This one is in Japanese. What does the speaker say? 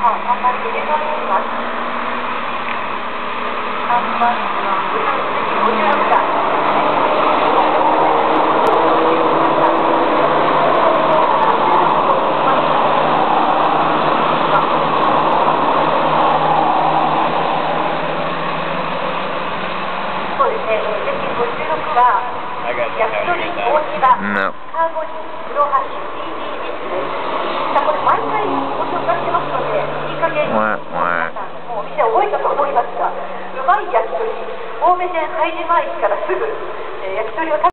3番で入れ替わります。3番56番。そうですね、56は焼き鳥大芝、カーボリー、黒橋、TD ビスです。さあ、これ毎回ご紹介してますので、いい加減皆さんもうお店覚えたと思いますが、うまい焼き鳥、青梅線拝島駅からすぐ、焼き鳥を食べ